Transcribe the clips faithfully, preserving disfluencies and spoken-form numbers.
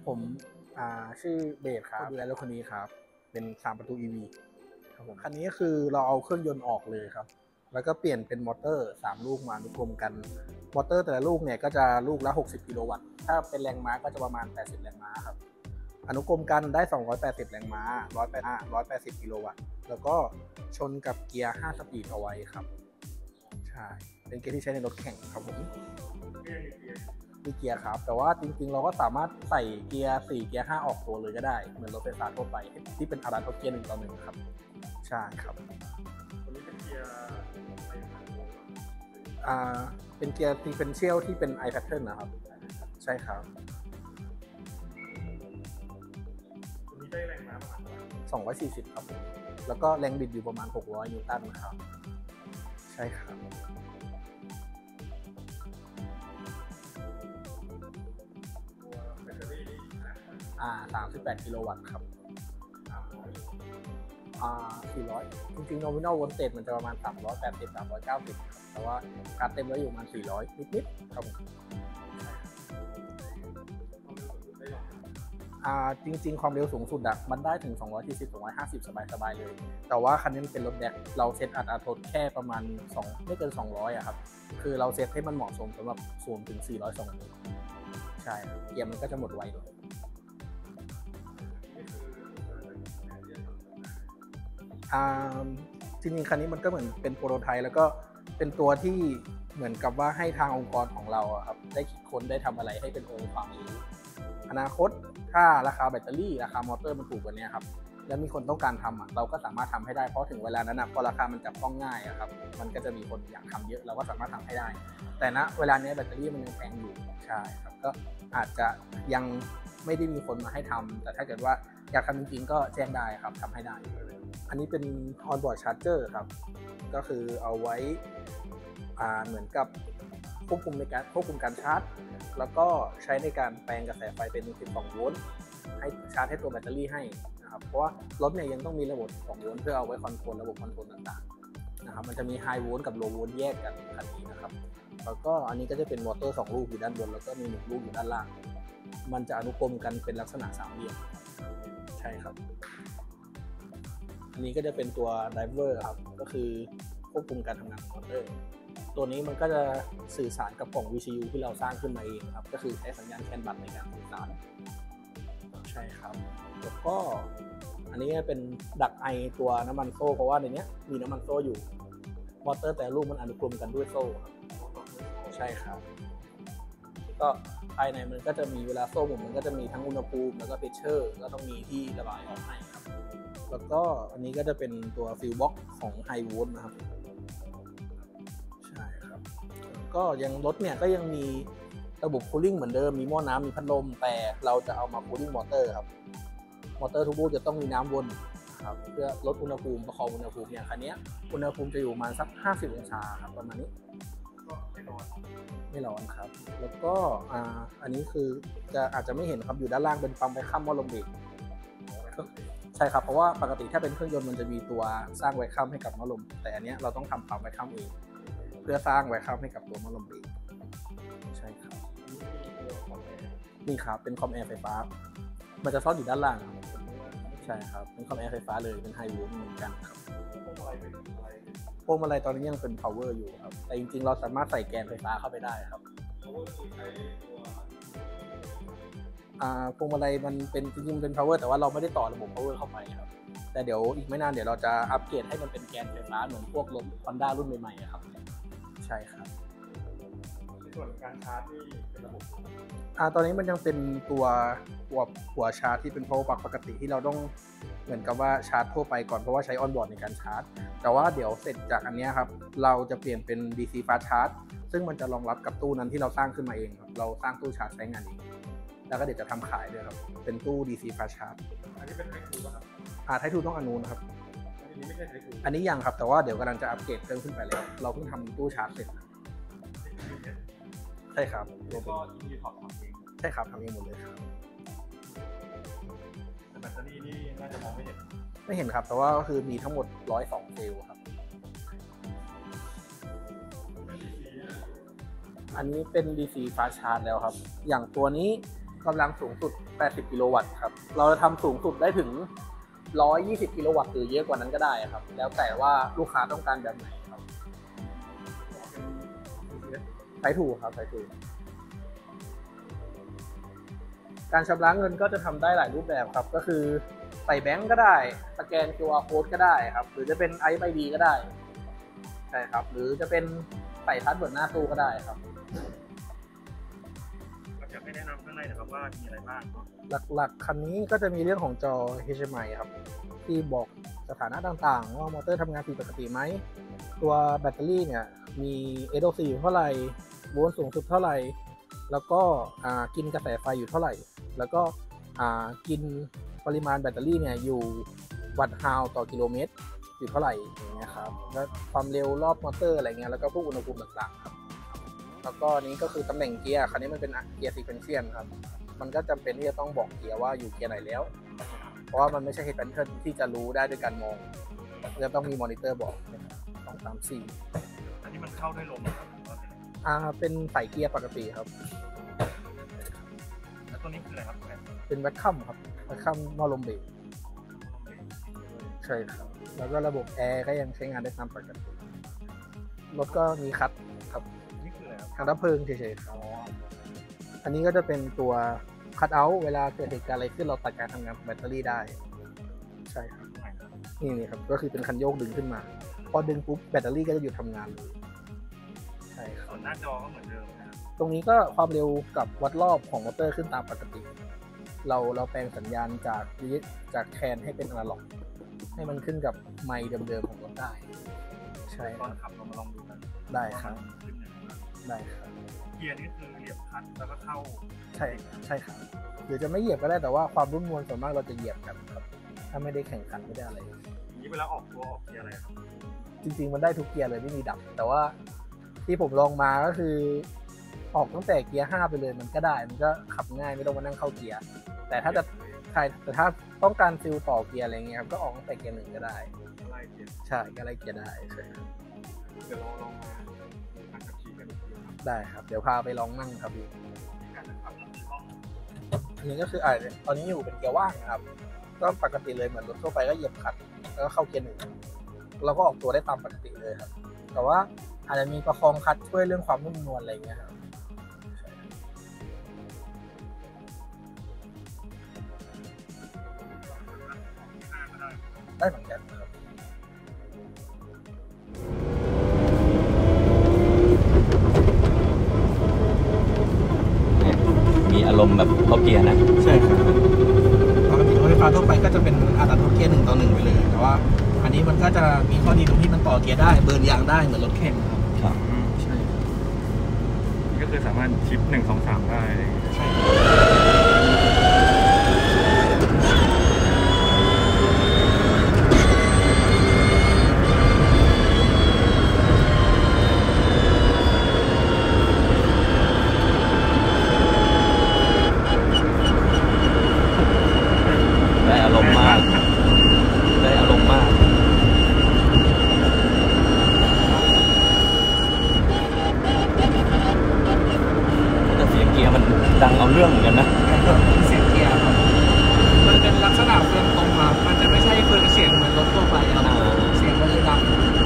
ผมอ่าชื่อเบสครับดูแลรถคันนี้ครับเป็นสามประตู อี วี ครับผมคันนี้คือเราเอาเครื่องยนต์ออกเลยครับแล้วก็เปลี่ยนเป็นมอเตอร์สามลูกมาอนุกรมกันมอเตอร์แต่ละลูกเนี่ยก็จะลูกละหกสิบกิโลวัตต์ถ้าเป็นแรงม้าก็จะประมาณแปดสิบแรงม้าครับอนุกรมกันได้สองร้อยแปดสิบแรงม้าหนึ่งร้อยแปดสิบกิโลวัตต์แล้วก็ชนกับเกียร์ห้าสปีดเอาไว้ครับใช่เป็นเกียร์ที่ใช้ในรถแข่งครับผมมีเกียร์ครับแต่ว่าจริงๆเราก็สามารถใส่เกียร์สี่เกียร์ห้าออกตัวเลยก็ได้เหมือนรถไฟฟ้าทั่วไปที่เป็นอารันเกียร์หนึ่งต่อหนึ่งครับใช่ครับตัวนี้เป็นเกียร์อ่าเป็นเกียร์ซีเควนเชียลที่เป็น i pattern นะครับใช่ครับตัวนี้ได้แรงม้าประมาณสองร้อยสี่สิบครับผมแล้วก็แรงบิดอยู่ประมาณหกร้อยนิวตันนะครับใช่ครับอ่าสามสิบแปดกิโลวัตต์ครับอ่าสี่ร้อยจริงๆ nominal voltage มันจะประมาณสามร้อยแปดสิบ สามร้อยเก้าสิบครับแต่ว่าการเต็มแล้วอยู่ประมาณสี่ร้อยนิดๆครับอ่าจริงๆความเร็วสูงสุดอะมันได้ถึงสองร้อยสี่สิบ สองร้อยห้าสิบสบายๆเลยแต่ว่าคันนี้มันเป็นรถแดกเราเซตอัตราทดแค่ประมาณสองไม่เกินสองร้อยอะครับคือเราเซตให้มันเหมาะสมสำหรับศูนย์ถึงสี่ร้อยสองนิ้วใช่เกียร์มันก็จะหมดไวเลยจริงๆคันนี้มันก็เหมือนเป็นโปรโตไทป์แล้วก็เป็นตัวที่เหมือนกับว่าให้ทางองค์กรของเราครับได้คิดค้นได้ทำอะไรให้เป็นองค์ความรู้อนาคตถ้าราคาแบตเตอรี่ราคามอเตอร์มันถูกกว่านี้ครับแล้วมีคนต้องการทำเราก็สามารถทำให้ได้เพราะถึงเวลานั้นพอราคามันจับต้องง่ายครับมันก็จะมีคนอยากทำเยอะเราก็สามารถทำให้ได้แต่ณเวลานี้แบตเตอรี่มันยังแพงอยู่ใช่ครับก็อาจจะยังไม่ได้มีคนมาให้ทำแต่ถ้าเกิดว่าอยากทำจริงๆก็แจ้งได้ครับทำให้ได้อันนี้เป็น onboard charger ครับก็คือเอาไว้เหมือนกับควบคุมในการควบคุมการชาร์จแล้วก็ใช้ในการแปลงกระแสไฟเป็นสิบสองโวลต์ให้ชาร์จให้ตัวแบตเตอรี่ให้นะครับเพราะว่ารถเนี่ยยังต้องมีระบบสองโวลต์เพื่อเอาไว้คอนโทรลระบบคอนโทรลต่างๆนะครับมันจะมีไฮโวลต์กับโลโวลต์แยกกันคันนี้นะครับแล้วก็อันนี้ก็จะเป็นมอเตอร์สองลูกอยู่ด้านบนแล้วก็มีหนึ่งลูกอยู่ด้านล่างมันจะอนุกรมกันเป็นลักษณะสามเหลี่ยมใช่ครับอันนี้ก็จะเป็นตัวไดเวอร์ครับก็คือควบคุมการทำงานของมอเตอร์ตัวนี้มันก็จะสื่อสารกับกล่อง วี ซี ยู ที่เราสร้างขึ้นมาเองครับก็คือใช้สัญญาณแคนบัสในการสื่อสารใช่ครับแล้วก็อันนี้เป็นดักไอตัวน้ำมันโซ่เพราะว่าในนี้มีน้ำมันโซ่อยู่มอเตอร์แต่ลูกมันอนุกรมกันด้วยโซ่ใช่ครับก็ภายในมันก็จะมีเวลาโซ่หมุนมันก็จะมีทั้งอุณหภูมิแล้วก็เพชเชอร์ก็ต้องมีที่ระบายออกให้ครับแล้วก็อันนี้ก็จะเป็นตัวฟิลบ็อกของไฮโวลต์นะครับใช่ครับก็ยังรถเนี่ยก็ยังมีระบบคูลิ่งเหมือนเดิมมีหม้อน้ำมีพัดลมแต่เราจะเอามาคูลิ่งมอเตอร์ครับมอเตอร์ทุกลูกจะต้องมีน้ำวนครับเพื่อลดอุณหภูมิประคองอุณหภูมิอย่างคันนี้อุณหภูมิจะอยู่ประมาณสักห้าสิบองศาครับประมาณนี้ไม่ร้อนไม่ร้อนครับแล้วก็อ่าอันนี้คือจะอาจจะไม่เห็นครับอยู่ด้านล่างเป็นปั๊มไว้ข้ามหม้อลมเบรกใช่ครับเพราะว่าปกติถ้าเป็นเครื่องยนต์มันจะมีตัวสร้างไวคัมให้กับหม้อลมแต่อันนี้เราต้องทำปั๊มไวคัมเองเพื่อสร้างไวคัมให้กับตัวหม้อลมเบรกใช่ครับนี่ครับเป็นคอมแอร์ไฟฟ้ามันจะซ่อนอยู่ด้านล่างใช่ครับเป็นคอมแอร์ไฟฟ้าเลยเป็นไฮโวลต์เหมือนกันครับพวงมาลัยตอนนี้ยังเป็น power อยู่ครับแต่จริงๆเราสามารถใส่แกนไฟฟ้าเข้าไปได้ครับพวงมาลัยมันเป็นจริงๆเป็น power แต่ว่าเราไม่ได้ต่อระบบ power เข้าไปครับแต่เดี๋ยวอีกไม่นานเดี๋ยวเราจะอัปเกรดให้มันเป็นแกนไฟฟ้าเหมือนพวกรถ Honda รุ่นใหม่ๆครับใช่ครับในส่วนการชาร์จที่เป็นระบบอ่าตอนนี้มันยังเป็นตัวหัวหัวชาร์จที่เป็น power plug ปกติที่เราต้องเหมือนกับว่าชาร์จทั่วไปก่อนเพราะว่าใช้ onboard ในการชาร์จแต่ว่าเดี๋ยวเสร็จจากอันนี้ครับเราจะเปลี่ยนเป็น ดี ซี fast charge ซึ่งมันจะรองรับกับตู้นั้นที่เราสร้างขึ้นมาเองครับเราสร้างตู้ชาร์จใช้งานเองแล้วก็เดี๋ยวจะทำขายด้วยครับเป็นตู้ ดี ซี fast charge อันนี้เป็นไททูป่ะครับอ่าไททูต้องอนุนะครับอันนี้ไม่ใช่ไททูอันนี้ยังครับแต่ว่าเดี๋ยวกำลังจะอัปเกรดเครื่องขึ้นไปแล้วเราเพิ่งทำตู้ชาร์จเสร็จใช่ครับแล้วก็ที่ท็อปทำเองใช่ครับทำเองหมดเลยครับแต่แบตเตอรี่นี่น่าจะมองไม่เห็นไม่เห็นครับแต่ว่าก็คือมีทั้งหมดหนึ่งร้อยสองเซลล์ครับอันนี้เป็น ดี ซี fast charge แล้วครับอย่างตัวนี้กำลังสูงสุดแปดสิบกิโลวัตต์ครับเราจะทำสูงสุดได้ถึงหนึ่งร้อยยี่สิบกิโลวัตต์หรือเยอะกว่านั้นก็ได้ครับแล้วแต่ว่าลูกค้าต้องการแบบไหนครับใช้ถูกครับใช้ถูกการชำระเงินก็จะทำได้หลายรูปแบบครับก็คือใส่แบงก์ก็ได้สแกน คิว อาร์ code ก็ได้ครับหรือจะเป็น ไอ เอฟ ไอ ดี ก็ได้ใช่ครับหรือจะเป็นใส่พาสเวิร์ดหน้าตู้ก็ได้ครับอยากให้แนะนำข้างในนะครับว่ามีอะไรบ้างหลักๆคันนี้ก็จะมีเรื่องของจอ เอช ดี เอ็ม ไอ ครับที่บอกสถานะต่างๆว่ามอเตอร์ทำงานผิดปกติไหมตัวแบตเตอรี่เนี่ยมี เอส โอ ซี อยู่เท่าไหร่โวลต์สูงสุดเท่าไหร่แล้วก็กินกระแสไฟอยู่เท่าไหร่แล้วก็กินปริมาณแบตเตอรี่เนี่ยอยู่วัตต์ฮาวต่อกิโลเมตรอยู่เท่าไหร่อย่างเงี้ยครับแล้วความเร็วรอบมอเตอร์อะไรเงี้ยแล้วก็พวกอุณหภูมิต่างๆครับแล้วก็นี้ก็คือตำแหน่งเกียร์คันนี้มันเป็นเกียร์ซีเควนเซียนครับมันก็จำเป็นที่จะต้องบอกเกียร์ว่าอยู่เกียร์ไหนแล้วเพราะว่ามันไม่ใช่เฮดแพทเทิร์นที่จะรู้ได้ด้วยการมองจะต้องมีมอนิเตอร์บอกสองสามสี่อันนี้มันเข้าด้วยลมครับอ่าเป็นสายเกียร์ปกติครับแล้วตัวนี้คืออะไรครับเป็นแวคคัมครับแวคคัมนอลมเบรกใช่ครับแล้วก็ระบบแอร์ก็ยังใช้งานได้ตามปกติรถก็มีคัทครับนี่คืออะไรครับคัทดับเพลิงเฉยๆครับอันนี้ก็จะเป็นตัวคัทเอาท์เวลาเกิดเหตุการณ์อะไรขึ้นเราตัดการทำงานของแบตเตอรี่ได้ใช่ครับนี่นี่ครับก็คือเป็นคันโยกดึงขึ้นมาพอดึงปุ๊บแบตเตอรี่ก็จะหยุดทำงานเลยใช่ครับส่วนหน้าจอก็เหมือนเดิมนะครับตรงนี้ก็ความเร็วกับวัดรอบของมอเตอร์ขึ้นตามปกติเราเราแปลงสัญญาณจากจากแคนให้เป็นอนาล็อกให้มันขึ้นกับไมค์เดิมๆของรถได้ใช่ตอนขับเรามาลองดูกันได้ครับได้ครับเกียร์นี่คือเหยียบคลัตช์แล้วก็เข้าใช่ใช่ครับหรือจะไม่เหยียบก็ได้แต่ว่าความรุ่มนวลส่วนมากเราจะเหยียบกันครับถ้าไม่ได้แข่งขันไม่ได้อะไรอย่างนี้เวลาออกตัวออกเกียร์อะไรครับจริงๆมันได้ทุกเกียร์เลยไม่มีดับแต่ว่าที่ผมลองมาก็คือออกตั้งแต่เกียร์ห้าไปเลยมันก็ได้มันก็ขับง่ายไม่ต้องมานั่งเข้าเกียร์แต่ถ้าจะใช่แต่ถ้าต้องการฟิลต่อเกียร์อะไรเงี้ยครับก็ออกตั้งแต่เกียร์หนึ่งก็ได้ใช่ก็ไล่เกียร์ได้ใช่ครับเดี๋ยวเราลองมาการขับขี่กันได้ครับเดี๋ยวพาไปลองนั่งครับพี่อันนี้ก็คืออ่าตอนนี้อยู่เป็นเกียร์ว่างนะครับก็ปกติเลยเหมือนรถทั่วไปก็เหยียบคลัตช์แล้วก็เข้าเกียร์หนึ่งเราก็ออกตัวได้ตามปกติเลยครับแต่ว่าอาจจะมีประคองคลัตช์ช่วยเรื่องความนุ่มนวลอะไรเงี้ยครับได้เหมือนกันครับมีอารมณ์แบบเข้าเกียร์นะใช่ครับปกติรถไฟฟ้าทั่วไปก็จะเป็นอัตราเกียร์หนึ่งต่อหนึ่งไปเลยแต่ว่าอันนี้มันก็จะมีข้อดีตรงที่มันต่อเกียร์ได้เบิร์นยางได้เหมือนรถแข่งครับใช่ก็คือสามารถชิปหนึ่งสองสามได้ใช่ได้อารมณ์มากได้อารมณ์มากแต่เสียงเกียร์มันดังเอาเรื่องเหมือนกันนะเสียงเกียร์ครับมันเป็นลักษณะเฟืองตรงครับมันจะไม่ใช่เฟืองเสียงเหมือนรถทั่วไปครับเสียงมันเลยดัง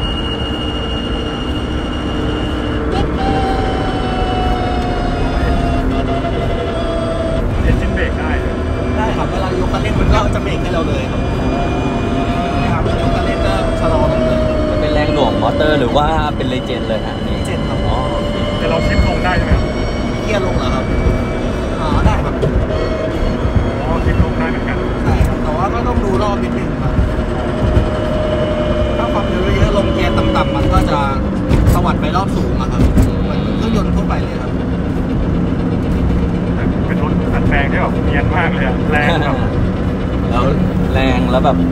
เอนจินเบรกได้ได้ครับเวลายกคันเร่งมันก็จะเบรกให้เราเลยครับนะครับยกคันเร่งก็ชะลอลงเลยมันเป็นแรงหน่วงมอเตอร์หรือว่าเป็นเลเจนเลยฮะนี่เลเจนครับอ๋อแต่เราชิปลงได้ใช่ไหมครับเกียร์ลงเหรอครับอ๋อได้ครับอ๋อชิปลงได้เหมือนกันใช่ครับแต่ว่าก็ต้องดูรอบนิดนึงครับถ้าความเร็วเยอะลงเกียร์ต่ำๆมันก็จะสวัสดิ์ไปรอบสูงอะครับเหมือนเครื่องยนต์ทั่วไปเลยครับเป็นรถอัดแรงที่แบบเนียนมากเลยอะแรงแบบแล้วแรงแล้วแบบ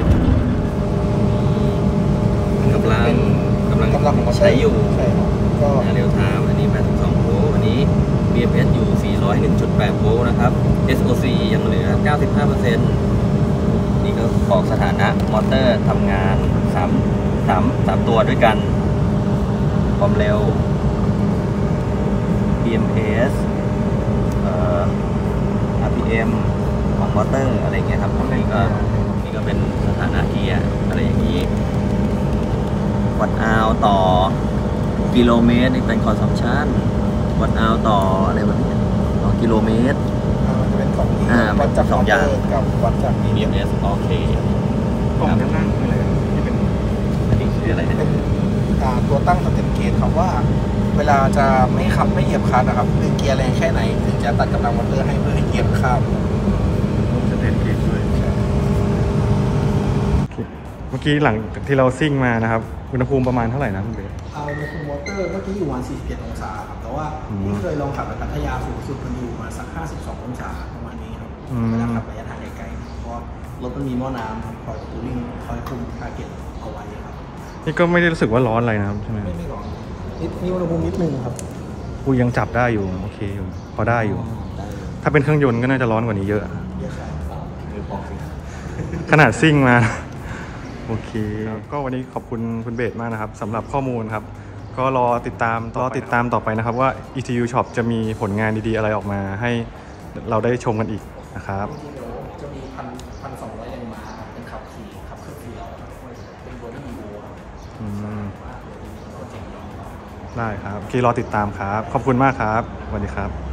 กำลังกำลังกำลังของใช้อยู่ใช่ครับก็เร็วทามอันนี้แปดสิบสองโวลต์อันนี้ บี เอ็ม เอส อยู่ สี่ร้อยเอ็ดจุดแปด โวลต์นะครับ เอส โอ ซี ยังเหลือ เก้าสิบห้าเปอร์เซ็นต์ นี่ก็บอกสถานะมอเตอร์ทำงานสามสามสามตัวด้วยกันความเร็ว บี เอ็ม เอส เอ่ออาร์ พี เอ็ม ของมอเตอร์อะไรเงี้ยครับนี่ก็นี่ก็เป็นสถานะเกียร์อะไรอย่างนี้วัตต์อาวต่อกิโลเมตรนี่เป็นคอนซัมชันวัตต์อาวต่ออะไรแบบนี้ต่อกิโลเมตรมันจะเป็นสองที่อ่าวัดจากสองอย่างมเตร์กับวัดจากบีบีเอ็ม เอส โอเคกล่องด้านล่างคืออะไรที่เป็นอันนี้คืออะไรเป็เนี่ยนอ่าตัวตั้งสเต็ปเกจครับว่าเวลาจะไม่ขับไม่เหยียบคลัตช์นะครับดึงเกียร์แรงแค่ไหนถึงจะตัดกำลังมอเตอร์ให้เพื่อให้เกียร์ข้ามสเตนเกจด้วยเมื่อกี้หลังจากที่เราซิ่งมานะครับอุณหภูมิประมาณเท่าไหร่นะคุณเบสเอาในคุมมอเตอร์เมื่อกี้อยู่ประมาณสี่สิบเอ็ดองศาครับแต่ว่าอืมที่เคยลองขับไปพัทยาสูงสุดมันอยู่ประมาณสักห้าสิบสององศาประมาณนี้ครับอืมเวลาขับระยะทางไกลๆเพราะรถมันมีหม้อน้ำครับคอยคูลิ่งคอยคุมทาร์เก็ตเอาไว้ครับนี่ก็ไม่ได้รู้สึกว่าร้อนอะไรนะครับใช่ไหมไม่ไม่ร้อนนิดมีอุณหภูมินิดนึงครับกูยังจับได้อยู่โอเคอยู่พอได้อยู่ได้เลยถ้าเป็นเครื่องยนต์ก็น่าจะร้อนกว่านี้เยอะเยอะใช่เปล่าคือพอสิขนาดซิ่งมา โอเคก็วันนี้ขอบคุณคุณเบสมากนะครับสำหรับข้อมูลครับ ก็รอติดตามรอติดตามต่อไปนะครับว่า อี ที ยู Shop จะมีผลงานดีๆอะไรออกมาให้เราได้ชมกันอีกนะครับจริงๆเดี๋ยวจะมีพันพันสองร้อยแรงม้าครับเป็นขับขี่ขับเครื่องเดียวครับเป็นบอดี้โวครับอืมว่าเดี๋ยวจะมีโปรเจกต์นี้ได้ครับโอเครอติดตามครับ ขอบคุณมากครับสวัสดีครับ